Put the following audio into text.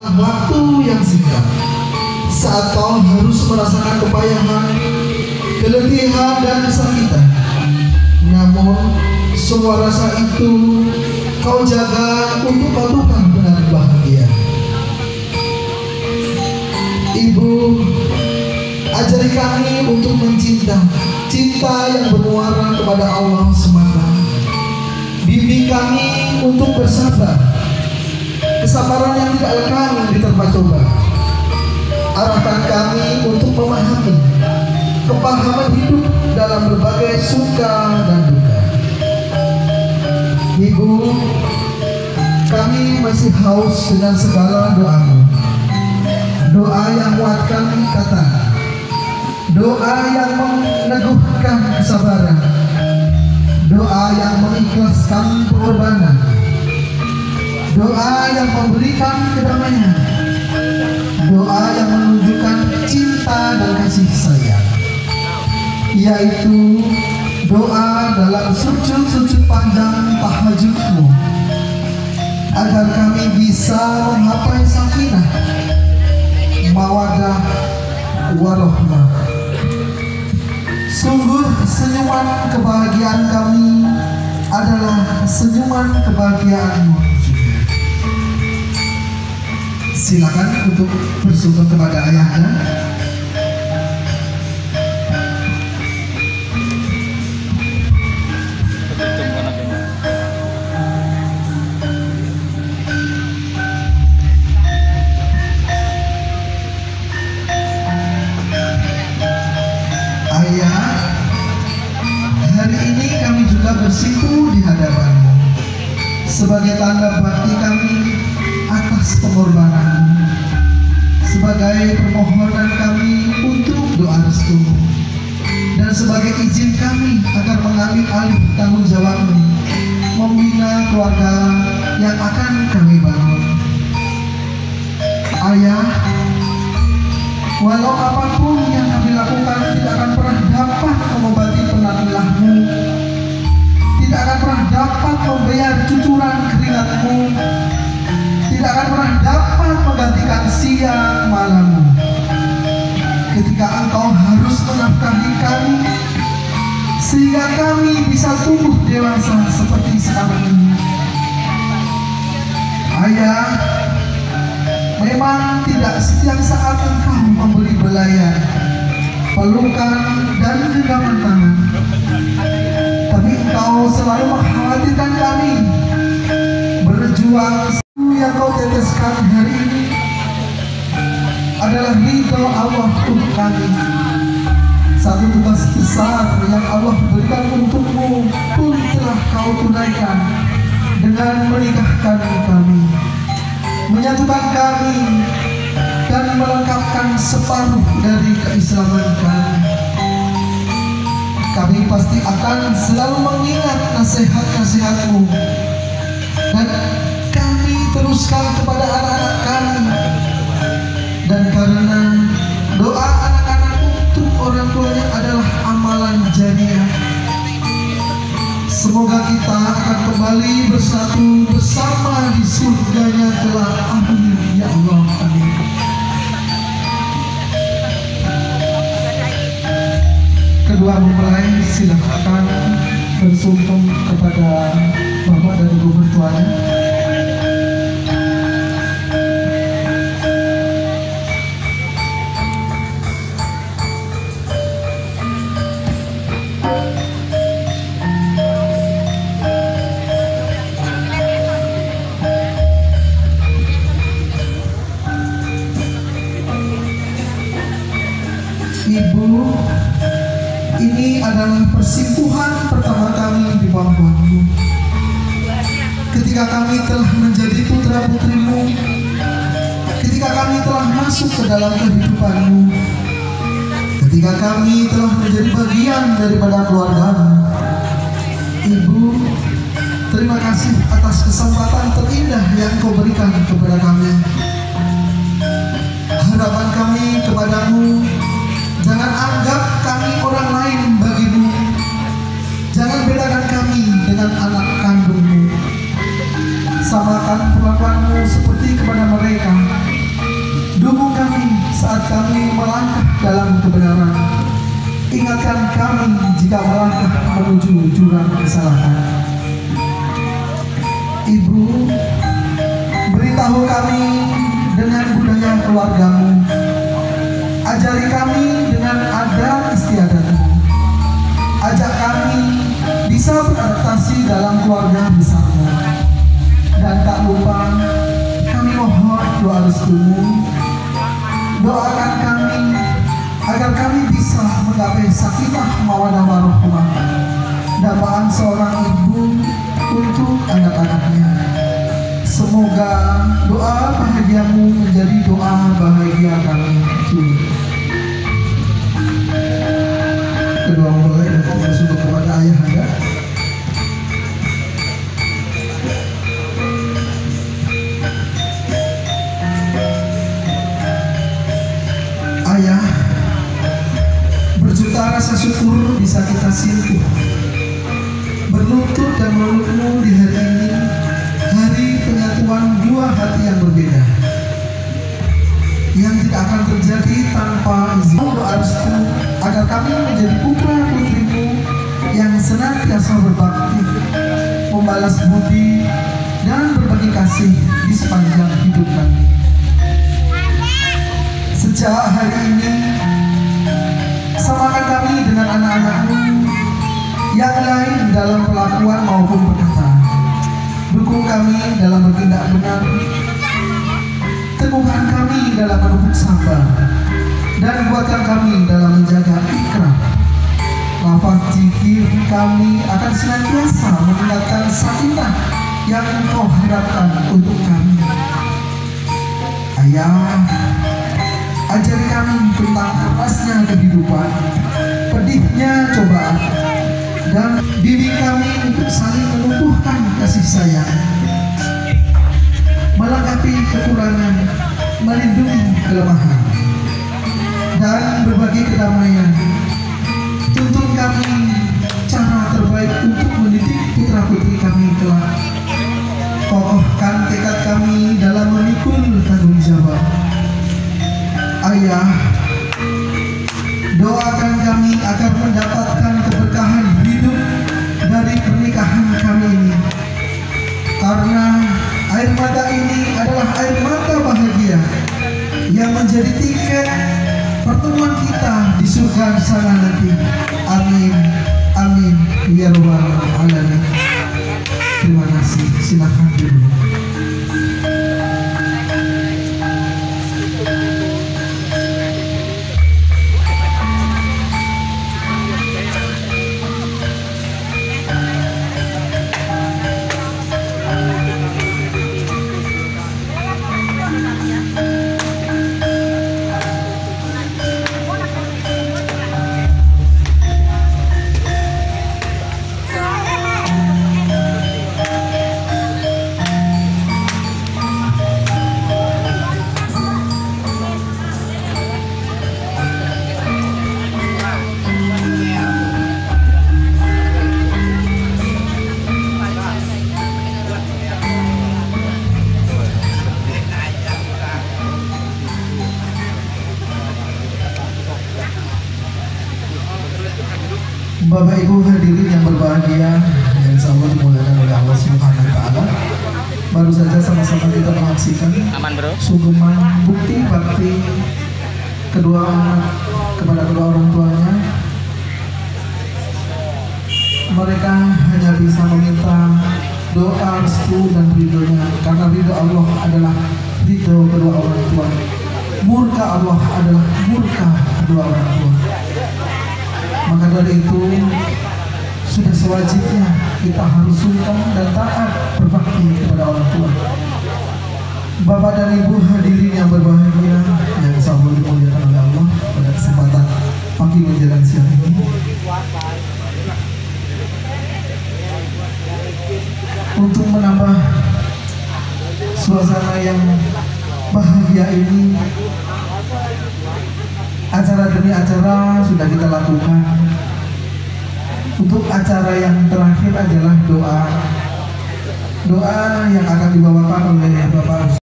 waktu yang singkat saat kau harus merasakan kepayahan, keletihan dan kesakitan. Namun semua rasa itu kau jaga untuk kau tukar dengan bahagia. Ibu, ajari kami untuk mencinta, cinta yang bermuara kepada Allah semata. Bimbing kami untuk bersabar, kesabaran yang tidak lekang diterpa coba. Arahkan kami untuk memahami kepahaman hidup dalam berbagai suka dan duka. Ibu, kami masih haus dengan segala doamu, doa yang menguatkan ikatan, doa yang meneguhkan kesabaran, doa yang mengikhlaskan pengorbanan, doa yang memberikan kedamaian, doa yang menunjukkan cinta dan kasih sayang, yaitu doa dalam sujud-sujud panjang tahajudmu, agar kami bisa menggapai sakinah, mawaddah, warahmah. Sungguh senyuman kebahagiaan kami adalah senyuman kebahagiaanmu. Silakan untuk bersujud kepada ayahnya. Ayah, hari ini kami juga bersimpuh di hadapanmu sebagai tanda bakti kami atas pengorbananmu, sebagai permohonan kami untuk doa restumu, dan sebagai izin kami agar mengambil alih tanggung jawabmu membina keluarga yang akan kami bangun. Ayah, walau apapun yang kami lakukan tidak akan pernah dapat mengobati penampilanmu, tidak akan pernah dapat membayar cucuran keringatmu, tidak akan pernah dapat menggantikan siang malammu ketika engkau harus menafkahi kami sehingga kami bisa tumbuh dewasa seperti sekarang ini. Ayah, memang tidak setiap saat engkau memberi belayan, pelukan dan genggaman tangan, tapi engkau selalu mengkhawatirkan kami. Berjuang yang kau teteskan hari ini adalah ridho Allah untuk kami. Satu tugas besar yang Allah berikan untukmu pun telah kau tunaikan dengan menikahkan kami, menyatukan kami, dan melengkapkan separuh dari keislaman kami. Kami pasti akan selalu mengingat nasihat-nasihatmu, dan kami teruskan kepada anak-anak kami. Dan karena doa anak-anak untuk orang tuanya adalah amalan jariah, semoga kita akan kembali bersatu bersama di surganya kelak. Amin ya Allah, amin. Kedua mempelai silakan bersungkem kepada bapak dan ibu mertuanya. Ibu, ini adalah persimpuhan pertama kami di bawah-bawahmu. Ketika kami telah menjadi putra-putrimu, ketika kami telah masuk ke dalam kehidupanmu, ketika kami telah menjadi bagian daripada keluargamu. Ibu, terima kasih atas kesempatan terindah yang kau berikan kepada kami. Harapan kami kepadamu, jangan anggap kami orang lain bagimu. Jangan bedakan kami dengan anak kandungmu. Samakan perlakuanmu seperti kepada mereka. dalam kebenaran. Ingatkan kami jika melangkah menuju jurang kesalahan. Ibu, beritahu kami dengan budaya keluargamu. Ajari kami dengan adat istiadatmu. Ajak kami bisa beradaptasi dalam keluarga besarmu. Dan tak lupa, kami mohon doa restumu. Doakan kami agar kami bisa menggapai sakinah mawaddah warahmah, dambaan seorang ibu untuk anak-anaknya. Semoga doa bahagiamu menjadi doa bahagia kami juga. Kedua mempelai untuk bersyukur kepada ayah anda. Ayah, berjuta rasa syukur bisa kita sentuh, berlutut dan melukmu di hari ini, hari penyatuan dua hati yang berbeda, yang tidak akan terjadi tanpa izin. Doa restu agar kami menjadi putra putrimu yang senantiasa berbakti, membalas budi dan berbagi kasih di sepanjang hidup kami. Sejak hari ini, samakan kami dengan anak-anakmu yang lain dalam perlakuan maupun perkataan. Dukung kami dalam bertindak benar, teguhkan kami dalam menuntut sabar, dan kuatkan kami dalam menjaga ikrar. Lafaz zikir kami akan senantiasa meningkatkan sakinah yang Engkau harapkan untuk kami. Ayah, ajari kami tentang kerasnya kehidupan, pedihnya cobaan, dan bimbing kami untuk saling menumbuhkan kasih sayang, melengkapi kekurangan, melindungi kelemahan, dan berbagi kedamaian. Tuntun kami cara terbaik untuk mendidik putra putri kami kelak. Kokohkan tekad kami dalam memikul tanggung jawab. Ayah, doakan kami agar mendapatkan keberkahan hidup dari pernikahan kami ini, karena air mata ini adalah air mata bahagia yang menjadi tiket pertemuan kita di surga sana nanti. Amin, amin, ya rabbal alamin. Terima kasih. Silakan dulu. Bapak Ibu hadirin yang berbahagia, yang insya Allah dimuliakan oleh Allah Subhanahu wa Ta'ala. Baru saja sama-sama kita menyaksikan sungguhan bukti bakti kedua anak kepada kedua orang tuanya. Mereka hanya bisa meminta doa, restu dan ridhonya, karena ridho Allah adalah ridho kedua orang tua, murka Allah adalah murka kedua orang tua. Maka dari itu sudah sewajibnya kita harus sungkan dan taat berbakti kepada orang tua. Bapak dan Ibu hadirin yang berbahagia, yang selalu dimuliakan oleh Allah, pada kesempatan pagi menjelang siang ini, untuk menambah suasana yang bahagia ini, acara demi acara sudah kita lakukan. Untuk acara yang terakhir adalah doa yang akan dibawakan oleh Bapak